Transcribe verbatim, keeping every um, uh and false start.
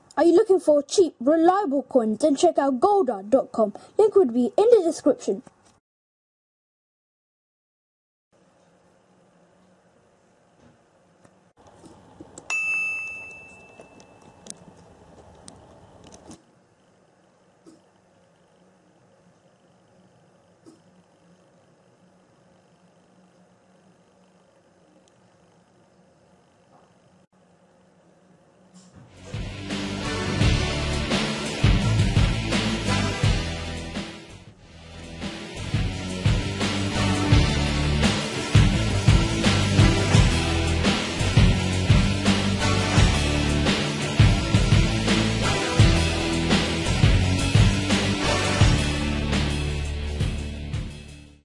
Are you looking for cheap, reliable coins? Then check out golda dot com. Link would be in the description.